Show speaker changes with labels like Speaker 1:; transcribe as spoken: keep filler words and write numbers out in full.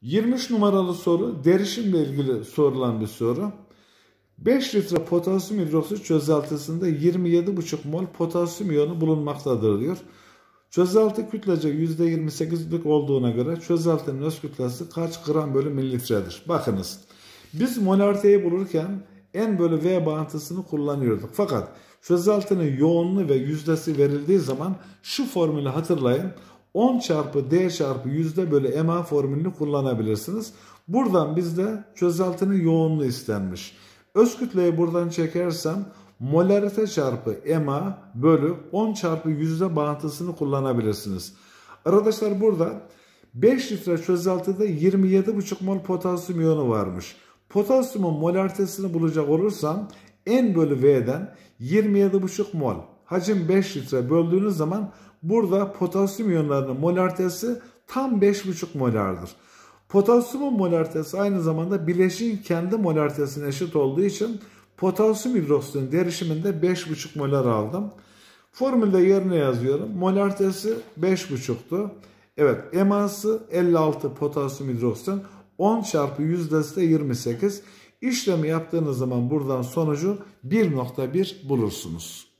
Speaker 1: yirmi üç numaralı soru derişimle ilgili sorulan bir soru. beş litre potasyum hidroksit çözeltisinde yirmi yedi buçuk mol potasyum iyonu bulunmaktadır diyor. Çözelti kütlece yüzde yirmi sekizlik olduğuna göre çözeltinin öz kütlesi kaç gram bölü mililitredir? Bakınız, biz molariteyi bulurken N bölü V bağıntısını kullanıyorduk. Fakat çözeltinin yoğunluğu ve yüzdesi verildiği zaman şu formülü hatırlayın. on çarpı D çarpı yüzde bölü M A formülünü kullanabilirsiniz. Buradan bizde çözeltinin yoğunluğu istenmiş. Öz kütleyi buradan çekersem molarite çarpı M A bölü on çarpı yüzde bağıntısını kullanabilirsiniz. Arkadaşlar burada beş litre çözeltide yirmi yedi buçuk mol potasyum iyonu varmış. Potasyumun molaritesini bulacak olursam N bölü V'den yirmi yedi buçuk mol hacim beş litre böldüğünüz zaman burada potasyum iyonlarının molaritesi tam beş buçuk molardır. Potasyumun molaritesi aynı zamanda bileşiğin kendi molaritesine eşit olduğu için potasyum hidroksitin derişiminde beş buçuk molar aldım. Formülde yerine yazıyorum. Molaritesi beş buçuktu. Evet, M A'sı elli altı potasyum hidroksitin, on çarpı yüzdesi de yirmi sekiz. İşlemi yaptığınız zaman buradan sonucu bir nokta bir bulursunuz.